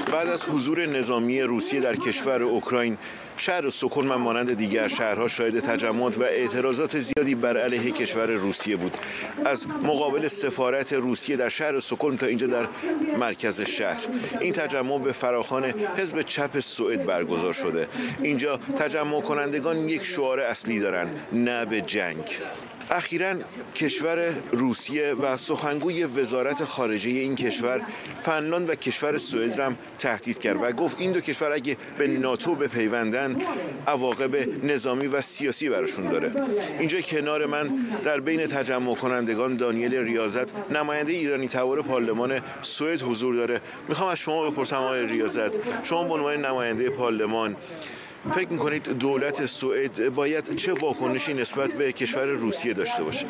بعد از حضور نظامی روسیه در کشور اوکراین، شهر استکهلم مانند دیگر شهرها شاهد تجمعات و اعتراضات زیادی بر علیه کشور روسیه بود. از مقابل سفارت روسیه در شهر استکهلم تا اینجا در مرکز شهر، این تجمع به فراخوان حزب چپ سوئد برگزار شده. اینجا تجمع کنندگان یک شعار اصلی دارند: نه به جنگ. اخیراً کشور روسیه و سخنگوی وزارت خارجه این کشور فنلاند و کشور سوئد را هم تهدید کرد و گفت این دو کشور اگه به ناتو بپیوندن عواقب نظامی و سیاسی براشون داره. اینجا کنار من در بین تجمع کنندگان دانیل ریاضت، نماینده ایرانی تبار پارلمان سوئد حضور داره. میخوام از شما بپرسم آقای ریاضت، شما به عنوان نماینده پارلمان فکر میکنید دولت سوئد باید چه واکنشی نسبت به کشور روسیه داشته باشه؟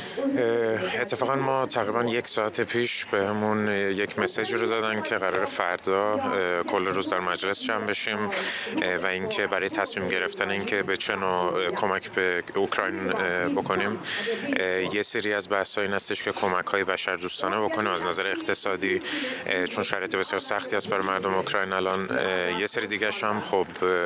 اتفاقا ما تقریبا یک ساعت پیش بهمون یک مسیج رو دادن که قرار فردا کل روز در مجلس جمع بشیم و اینکه برای تصمیم گرفتن اینکه به چه نوع کمک به اوکراین بکنیم. یه سری از بحث‌ها این هستش که کمک‌های بشردوستانه بکنیم از نظر اقتصادی، چون شرایط بسیار سختی است برای مردم اوکراین الان. یه سری دیگه‌ش هم خب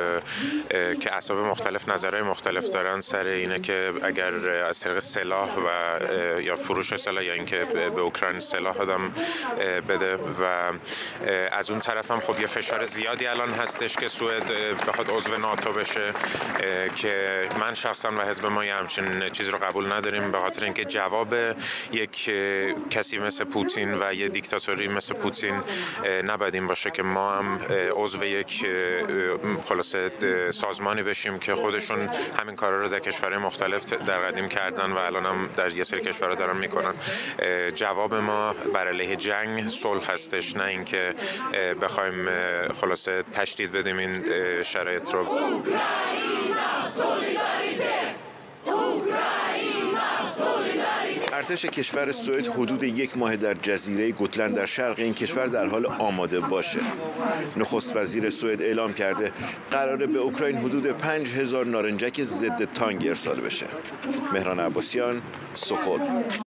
که احزاب مختلف نظرهای مختلف دارن سر اینه که اگر از طریق سلاح و یا فروش سلاح یا اینکه به اوکراین سلاح آدم بده، و از اون طرف هم خب یه فشار زیادی الان هستش که سوئد بخواد عضو ناتو بشه، که من شخصا و حزب ما همچین چیز رو قبول نداریم، به خاطر اینکه جواب یک کسی مثل پوتین و یه دیکتاتوری مثل پوتین نباید این باشه که ما هم عضو یک خلاصه سازمانی بشیم که خودشون همین کارا رو در کشورهای مختلف در قدیم کردن و الان هم در یه سری کشورها دارن میکنن. جواب ما بر علیه جنگ صلح هستش، نه اینکه بخوایم خلاصه تشدید بدیم این شرایط رو. ارتش کشور سوئد حدود یک ماه در جزیره گوتلند در شرق این کشور در حال آماده باشه. نخست وزیر سوئد اعلام کرده قراره به اوکراین حدود 5000 نارنجک ضد تانک ارسال بشه. مهران عباسیان، استکهلم.